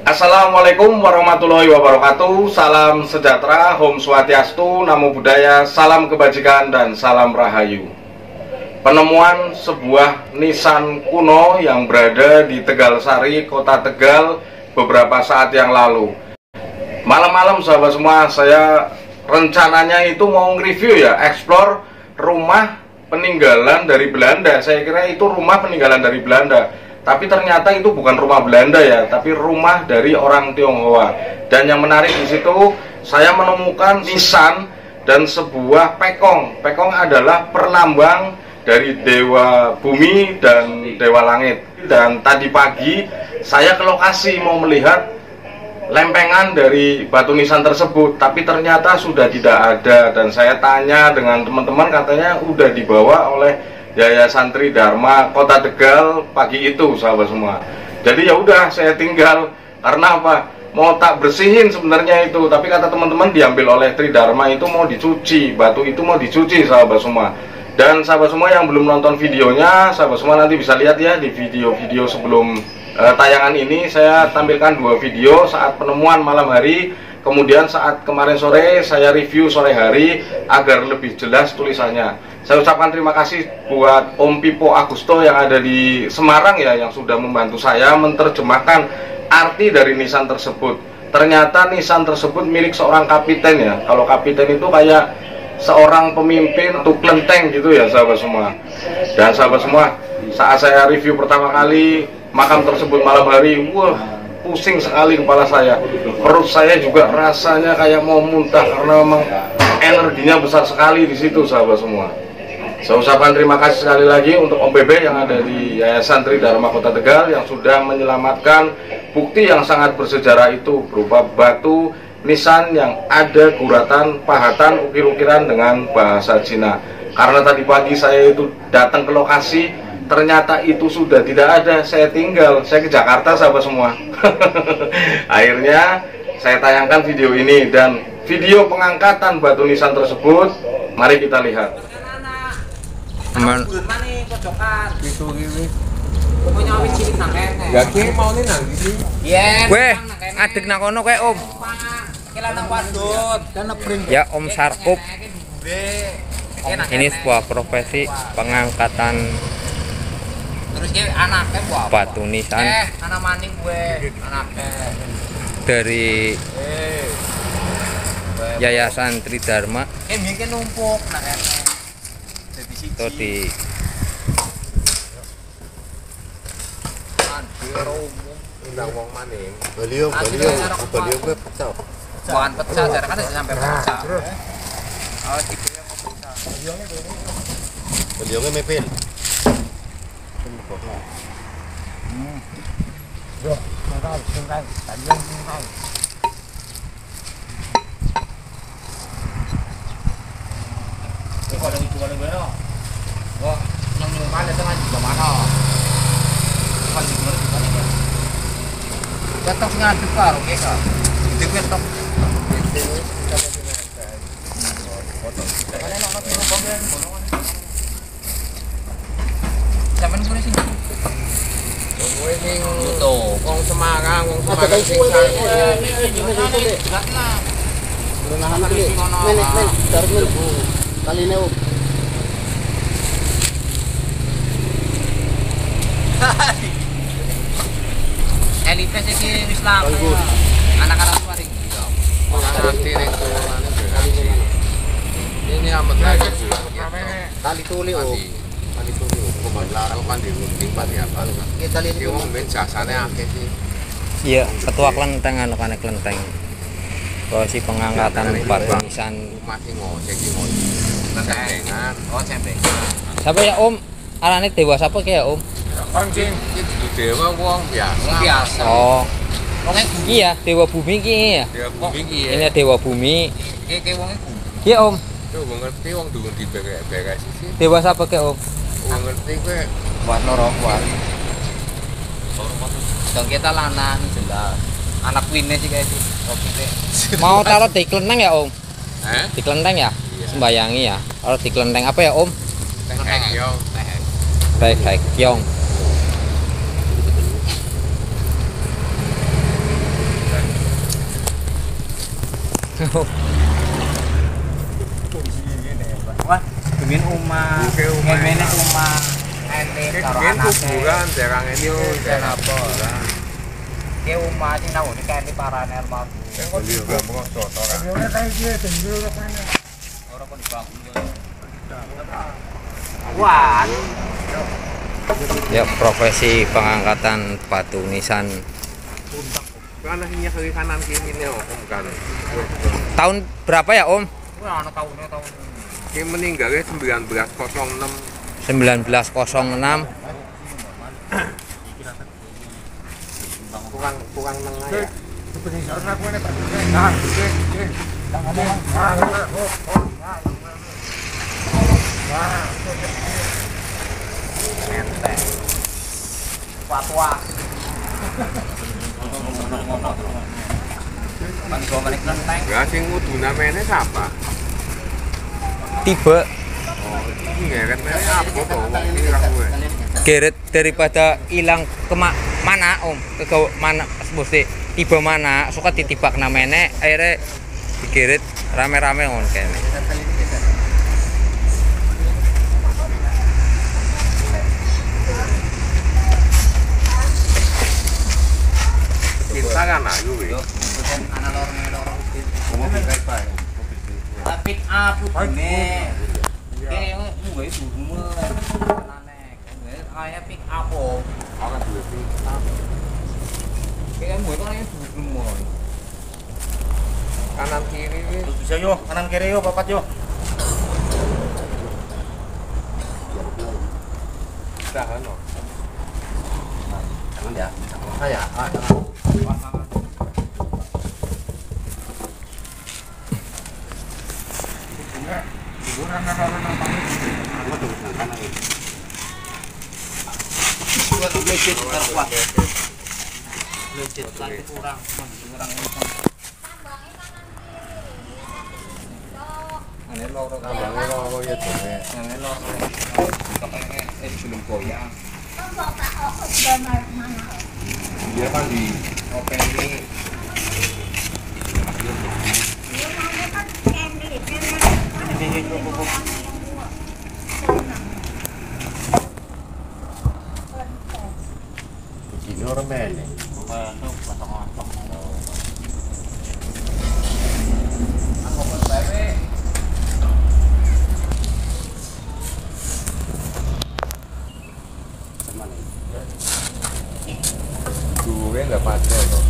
Assalamualaikum warahmatullahi wabarakatuh. Salam sejahtera, Om Swastiastu, Namo Buddhaya, salam kebajikan dan salam rahayu. Penemuan sebuah nisan kuno yang berada di Tegalsari, Kota Tegal beberapa saat yang lalu. Malam-malam sahabat semua, saya rencananya itu mau nge-review ya, explore rumah peninggalan dari Belanda. Saya kira itu rumah peninggalan dari Belanda, tapi ternyata itu bukan rumah Belanda ya, tapi rumah dari orang Tionghoa. Dan yang menarik di situ, saya menemukan nisan dan sebuah pekong. Pekong adalah perlambang dari dewa bumi dan dewa langit. Dan tadi pagi saya ke lokasi mau melihat lempengan dari batu nisan tersebut, tapi ternyata sudah tidak ada. Dan saya tanya dengan teman-teman, katanya udah dibawa oleh Yayasan Tridharma Kota Tegal pagi itu sahabat semua. Jadi ya udah saya tinggal, karena apa, mau tak bersihin sebenarnya itu, tapi kata teman-teman diambil oleh Tridharma, itu mau dicuci, batu itu mau dicuci sahabat semua. Dan sahabat semua yang belum nonton videonya, sahabat semua nanti bisa lihat ya di video-video sebelum tayangan ini. Saya tampilkan dua video saat penemuan malam hari, kemudian saat kemarin sore saya review sore hari agar lebih jelas tulisannya. Saya ucapkan terima kasih buat Om Pipo Agusto yang ada di Semarang ya, yang sudah membantu saya menerjemahkan arti dari nisan tersebut. Ternyata nisan tersebut milik seorang kapiten ya. Kalau kapiten itu kayak seorang pemimpin untuk kelenteng gitu ya sahabat semua. Dan sahabat semua, saat saya review pertama kali makam tersebut malam hari, wah, pusing sekali kepala saya. Perut saya juga rasanya kayak mau muntah karena memang energinya besar sekali di situ sahabat semua. Saya ucapkan terima kasih sekali lagi untuk Om Bebe yang ada di Yayasan Tridharma Kota Tegal yang sudah menyelamatkan bukti yang sangat bersejarah itu berupa batu nisan yang ada guratan, pahatan, ukir-ukiran dengan bahasa Cina. Karena tadi pagi saya itu datang ke lokasi, ternyata itu sudah tidak ada. Saya tinggal, saya ke Jakarta sahabat semua. Akhirnya saya tayangkan video ini dan video pengangkatan batu nisan tersebut. Mari kita lihat. Aman. Itu gini. Punya wis cilik nang kene. Ya ki mau nih nang iki. Yen. Weh, ngadeg nang kono kowe, Om. Kela nang wadut. Ya, Om Sarkup. Ini sebuah profesi pengangkatan Terus ki anake buah. batu nisan anak maning gue, anake. dari Yayasan Tridharma Mungkin numpuk nang kene. Dadi siji. atau di Undang wong maning. Beliau gue pecah. Bukan pecah, jarak kan sampai pecah. Oh, tipe yang pecah. Beliau gue mepel. Datang ngadep karo kek. Dhewe tok. Sampeyan kene sing. Kowe ning Tuh, wong Semarang sing Elipes iki wis laku. Anak-anak luar iki. ini amat lagi tali tuli kembali larang mandi timpat ya kita lihat di wong ben jasane akeh sih. iya ketua kelenteng anu kane kelenteng. Prosesi pengangkatan batu nisan. Masih ngocek iki cembengan. Oh, cembengan. Siapa ya, Om? Arane dewa siapa ki ya, Om? Anjing itu dewa wong biasa. Biasa. Oh, Wonge iya dewa bumi ki ya. Dewa bumi iki ya. Ini dewa bumi. Ki wonge ku. Iya, Om. Yo wong ngerti wong dulu diberes sih. Dewa siapa ki, Om? Wong ngerti kowe Buat norokuan. Dong kita lanang jelas. Anak wine sih guys. Oke deh. Mau taruh di kelenteng ya, Om? Hah? Di kelenteng ya? Iya. Sembayangi ya. Kalau di kelenteng apa ya, Om? Teh yo. Baik, Kyong. Wah, kemin umah. Ngene umah. Ente karo anake. Kuburan derang ini yo Kenapa? Ke umah sing nang ngene kene parane almarhum. beli gambung soto kan. Ora kok dibangun. Wah. Ya, profesi pengangkatan batu nisan. Kan akhirnya kiri kanan kiri ini om kan. Tahun berapa ya Om? Wah, ana tahun. Ini meninggalnya 1906. 1906. Kurang nengah ya. Enteng. Fatwa. Enggak sing ngudu namanya siapa? Tiba Ngeret namanya apa tuh? Ini gue. geret daripada hilang mana Om? Ke mana mesti tiba mana? Suka ditibak namanya akhirnya digeret rame-rame on kene. Kita kan ayu weh. Pick up ini. Kene gue semua. Kayak pick up oh. Akan dua pick up. Kayak gue kan ini semua. Kanan kiri nih. Bisa yo, kanan kiri yo, papat yo. Bisa kan no? Jangan ya, saya. Jangan. Legit kuat. Legit lagi kurang. Ini loro Nambangnya loro ya tuh. ini loro. Kepengen belum goyang. Dia kan di Oke ini. Ini orang bene. gue nggak pakai loh.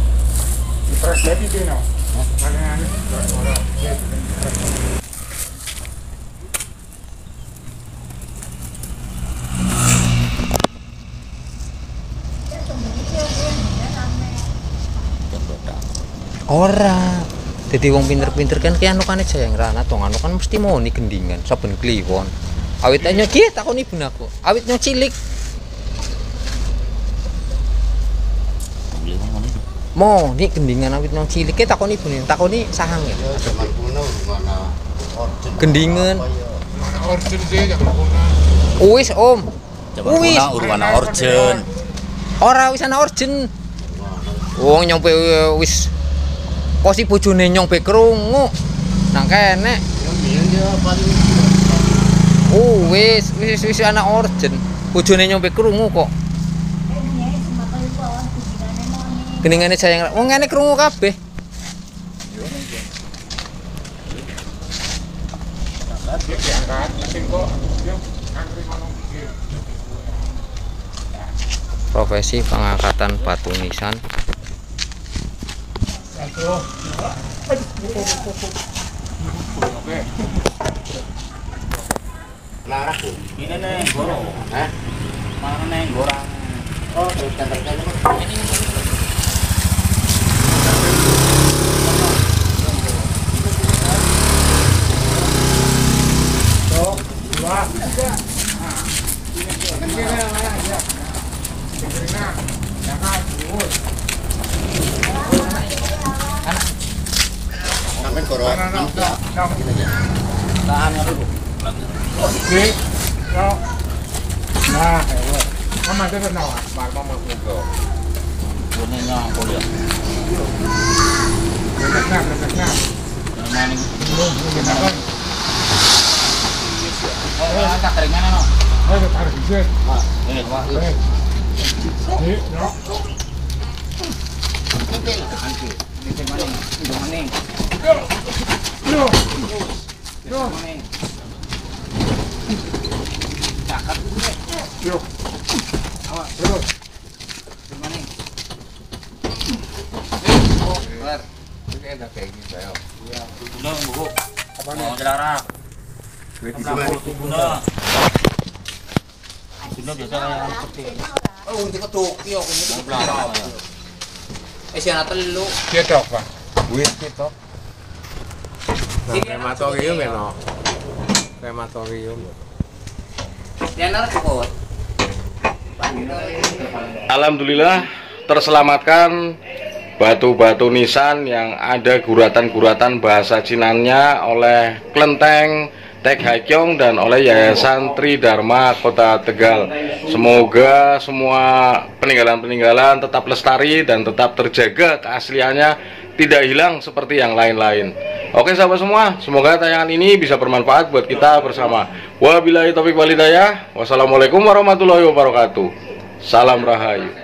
Ora. Jadi wong pinter-pinter kan ki anu kan jayang rana tong anu kan mesti mau ni gendingan saben kliwon. Awitnya ki takon ibu aku. Awitnya cilik. Mau ni gendingan awitnya cilik ki takon ibu ni takoni sahang ya. Zaman kuno mana origin. Gendingan. Origin sih jangan Wis Om. Wis Urwana origin. ora wis ana origin. Wong nyompe wis kosi bojone nyompe krungu. Nang kene. Wis ana origin. Bojone nyompe krungu kok. Geningane sayang wong ngene krungu kabeh. Profesi pengangkatan batu nisan. Larang tuh. Ini nih gorong. Mana nih gorang? Oh, ini. Sampai korok. Tahan dulu. Oke. Nah, mama itu kenal, mama itu. Ini nyong kuliah. Benar. Siya telu. Ketok, Pak. Wis ketok. Krematorium ya, no. Krematorium. Dianar cukup. Alhamdulillah terselamatkan batu-batu nisan yang ada guratan-guratan bahasa Cinanya oleh Klenteng Tek Hakyong dan oleh Yayasan Tridharma Kota Tegal. Semoga semua peninggalan-peninggalan tetap lestari dan tetap terjaga keasliannya, tidak hilang seperti yang lain-lain. Oke sahabat semua, semoga tayangan ini bisa bermanfaat buat kita bersama. Wabillahi taufiq wal hidayah. Wassalamualaikum warahmatullahi wabarakatuh. Salam Rahayu.